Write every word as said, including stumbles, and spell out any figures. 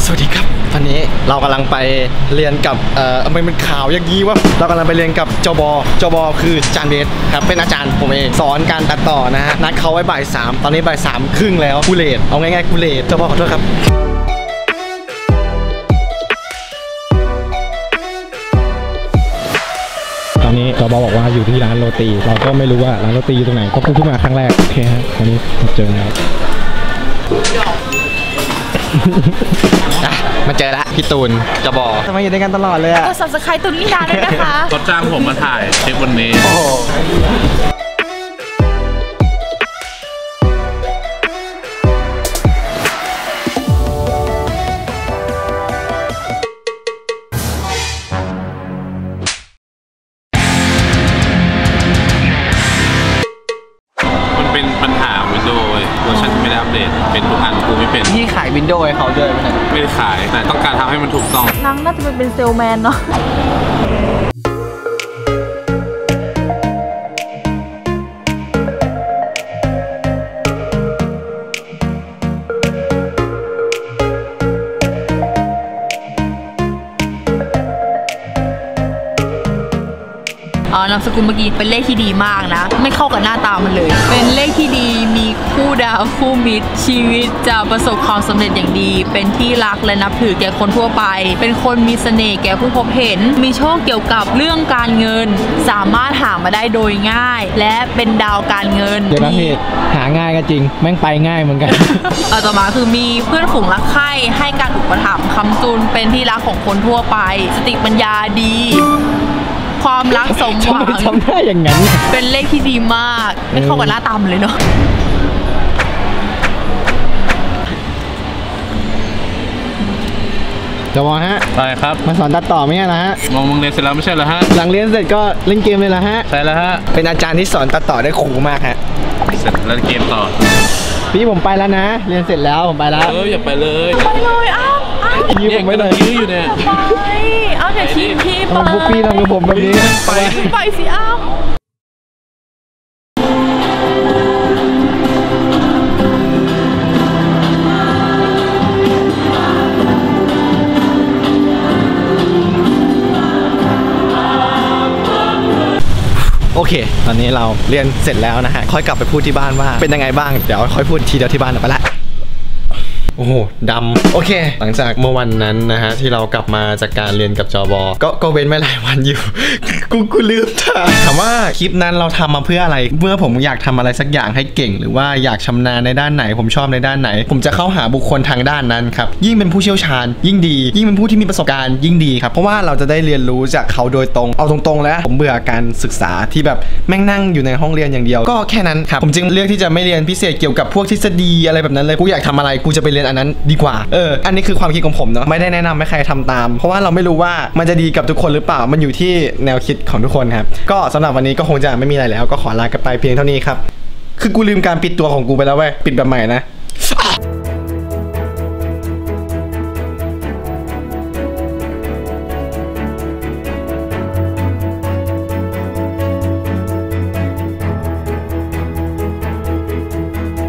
สวัสดีครับวันนี้เรากำลังไปเรียนกับเอ่อทำไมมันข่าวอย่างนี้วะเรากำลังไปเรียนกับจบจบคืออาจารย์เบสครับเป็นอาจารย์ผมเองสอนการตัดต่อนะฮะนัดเขาไว้บ่ายสามตอนนี้บ่ายสามครึ่งแล้วกูเลทเอาง่ายๆกูเลทจบขอโทษครับตอนนี้จบบอกว่าอยู่ที่ร้านโรตีเราก็ไม่รู้ว่าร้านโรตีอยู่ตรงไหนก็เพิ่งมาครั้งแรกโอเคฮะวันนี้เจอแล้วมาเจอละพี่ตูนจะบอกทำไมอยู่ด้วยกันตลอดเลยอะก็ซับสไครต์ตูนลินดาด้วยนะคะก็จ้างผมมาถ่ายคลิปวันนี้มันเป็นปัญหาวินโดว์เวอร์ชันไม่ได้อัปเดตเป็นทุกอันกูไม่เป็นพี่ขายวินโดว์ให้เขาด้วยไหมไม่ได้ขายแต่ต้องการทำให้มันถูกต้องนางน่าจะเป็นเซลแมนเนาะอ๋อนามสกุลเมื่อกี้เป็นเลขที่ดีมากนะไม่เข้ากับหน้าตามันเลยเป็นเลขที่ดีมีคู่ดาวคู่มิตรชีวิตจะประสบความสำเร็จอย่างดีเป็นที่รักและนับถือแก่คนทั่วไปเป็นคนมีเสน่ห์แก่ผู้พบเห็นมีโชคเกี่ยวกับเรื่องการเงินสามารถหามาได้โดยง่ายและเป็นดาวการเงินเดี๋ยวนะพี่หาง่ายก็จริงแม่งไปง่ายเหมือนกันเอาต่อมาคือมีเพื่อนฝูงรักใคร่ให้การอุปถัมภ์คำจุนเป็นที่รักของคนทั่วไปสติปัญญาดีความรักสมหวังทำได้อย่างนั้นเป็นเลขที่ดีมากไม่เข้ากับหน้าตาเลยเนาะจะมองฮะไปครับมาสอนตัดต่อไหมนะฮะมองมึงเรียนเสร็จแล้วไม่ใช่เหรอฮะหลังเรียนเสร็จก็เล่นเกมเลยละฮะใช่แล้วฮะเป็นอาจารย์ที่สอนตัดต่อได้คูลมากฮะเสร็จแล้วเกมต่อพี่ผมไปแล้วนะเรียนเสร็จแล้วผมไปแล้วเอออย่าไปเลยไปเลยอ้าวยืมผมไม่เลยยืมอยู่เนี่ยไปเอาแต่ทีมพี่ไปพวกพี่ทำกับผมแบบนี้ไปไปสิอ้าวโอเคตอนนี้เราเรียนเสร็จแล้วนะฮะค่อยกลับไปพูดที่บ้านว่าเป็นยังไงบ้างเดี๋ยวค่อยพูดทีเดียวที่บ้านไปละโอ้โหดำโอเคหลังจากเมื่อวันนั้นนะฮะที่เรากลับมาจากการเรียนกับจบก็ก็เว้นไม่หลายวันอยู่ กูกูลืมถามถามว่าคลิปนั้นเราทำมาเพื่ออะไรเมื่อผมอยากทำอะไรสักอย่างให้เก่งหรือว่าอยากชำนาญในด้านไหนผมชอบในด้านไหนผมจะเข้าหาบุคคลทางด้านนั้นครับยิ่งเป็นผู้เชี่ยวชาญยิ่งดียิ่งเป็นผู้ที่มีประสบการณ์ยิ่งดีครับเพราะว่าเราจะได้เรียนรู้จากเขาโดยตรงเอาตรงๆแล้วผมเบื่อการศึกษาที่แบบแม่งนั่งอยู่ในห้องเรียนอย่างเดียวก็แค่นั้นครับผมจึงเลือกที่จะไม่เรียนพิเศษเกี่ยวกับพวกทฤษฎีอะไรแบบนั้นเลยกูอยากทำอะไรกูจะไปเรียนอันนั้นดีกว่าเอออันนี้คือความคิดของผมเนาะไม่ได้แนะนำให้ใครทำตามเพราะว่าเราไม่รู้ว่ามันจะดีกับทุกคนหรือเปล่ามันอยู่ที่แนวคิดของทุกคนครับก็สำหรับวันนี้ก็คงจะไม่มีอะไรแล้วก็ขอลากันไปเพียงเท่านี้ครับคือกูลืมการปิดตัวของกูไปแล้วเว้ยปิดแบบใหม่นะ